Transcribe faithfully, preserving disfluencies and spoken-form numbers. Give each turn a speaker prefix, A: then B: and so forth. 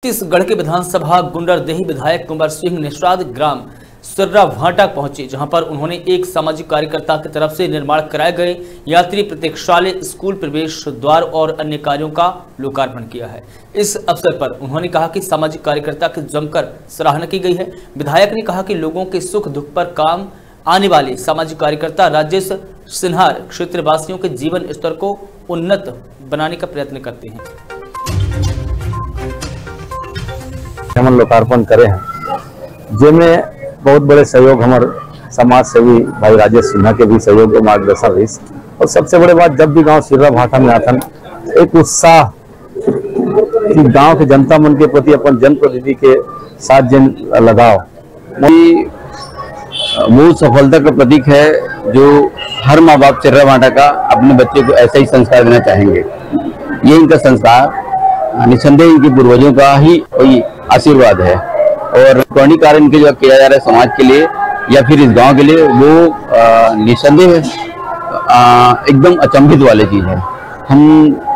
A: छत्तीसगढ़ के विधानसभा गुंडरदेही विधायक कुंवर सिंह निषाद ग्राम सर्रा भाटा पहुंचे, जहां पर उन्होंने एक सामाजिक कार्यकर्ता की तरफ से निर्माण कराए गए यात्री प्रतीक्षालय, स्कूल प्रवेश द्वार और अन्य कार्यों का लोकार्पण किया है। इस अवसर पर उन्होंने कहा कि सामाजिक कार्यकर्ता की जमकर सराहना की गई है। विधायक ने कहा कि लोगों के सुख दुख पर काम आने वाले सामाजिक कार्यकर्ता राजेश सिन्हार क्षेत्रवासियों के जीवन स्तर को उन्नत बनाने का प्रयत्न करते हैं।
B: हम लोकार्पण करे हैं, जिनमें बहुत बड़े सहयोग हमारे समाज सेवी भाई राजेश सिन्हा के भी सहयोग और मार्गदर्शन रही। और सबसे बड़े बात, जब भी गांव सिर्रा भाटा में आता एक उत्साह कि गांव के जनता मन के प्रति अपन जनप्रतिनिधि के साथ जन लगाओ
C: मूल सफलता का प्रतीक है, जो हर माँ बाप सिर्रा भाटा का अपने बच्चे को ऐसा ही संस्कार देना चाहेंगे। ये इनका संस्कार निसंदेह इनके पूर्वजों का ही कोई आशीर्वाद है और पुरानी कार्य इनके जो किया जा रहा है समाज के लिए या फिर इस गांव के लिए, वो निसंदेह एकदम अचंभित वाली चीज है। हम